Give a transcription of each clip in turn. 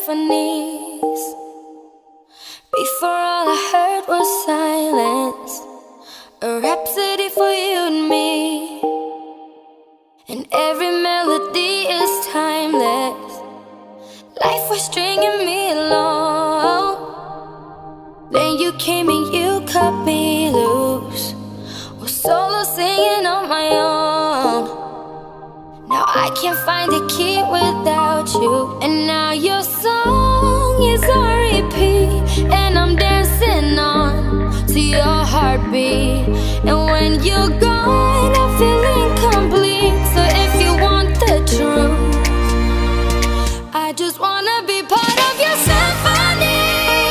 symphonies. Before all I heard was silence, a rhapsody for you and me. And every melody is timeless. Life was stringing me along. Then you came and you cut me loose, was solo singing on my own. Now I can't find a key without you. And now your song is on repeat, and I'm dancing on to your heartbeat. And when you're gone, I feel incomplete. So if you want the truth, I just wanna be part of your symphony.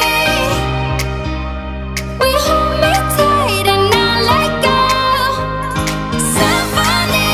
We hold me tight and not let go. Symphony,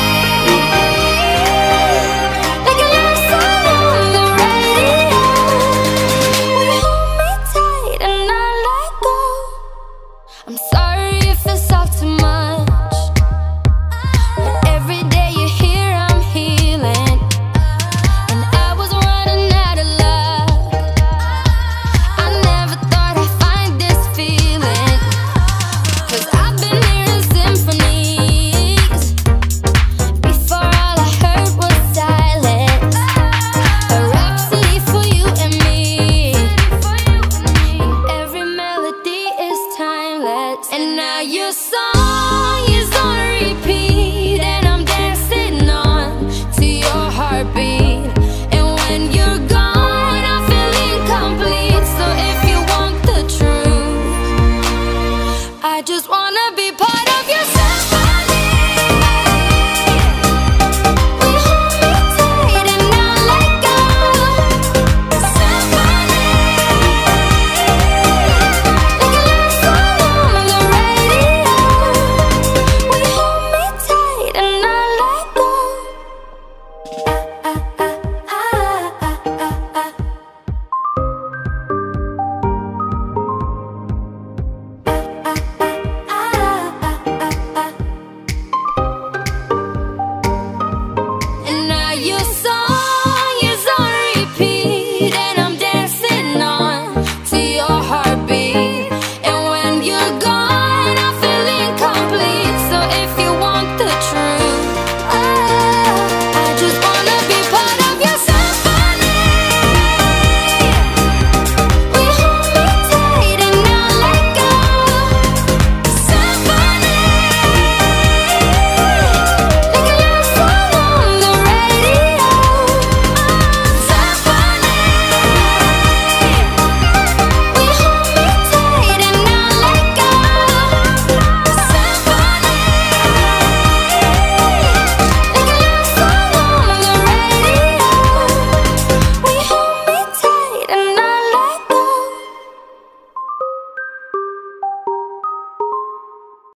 like a love song on the radio. We hold me tight and not let go. I'm sorry if it's all too much, but every day you're here I'm healing. And I was running out of luck. I never thought I'd find this feeling, 'cause I've been hearing symphonies. Before all I heard was silence, a rhapsody for you and me. And every melody is timeless. And now your song is on repeat, and I'm dancing on to your heartbeat. And when you're gone, I feel incomplete. So if you want the truth, I just wanna be part